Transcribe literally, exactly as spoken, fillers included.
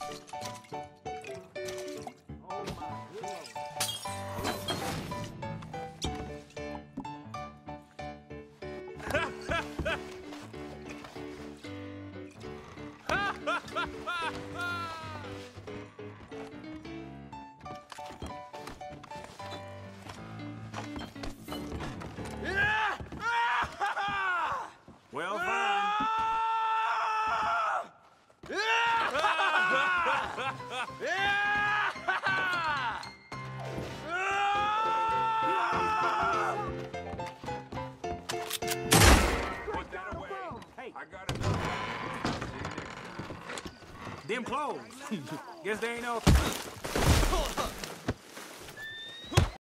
Well, fine. Put that away. Hey, I got it. them clothes. Guess they ain't no...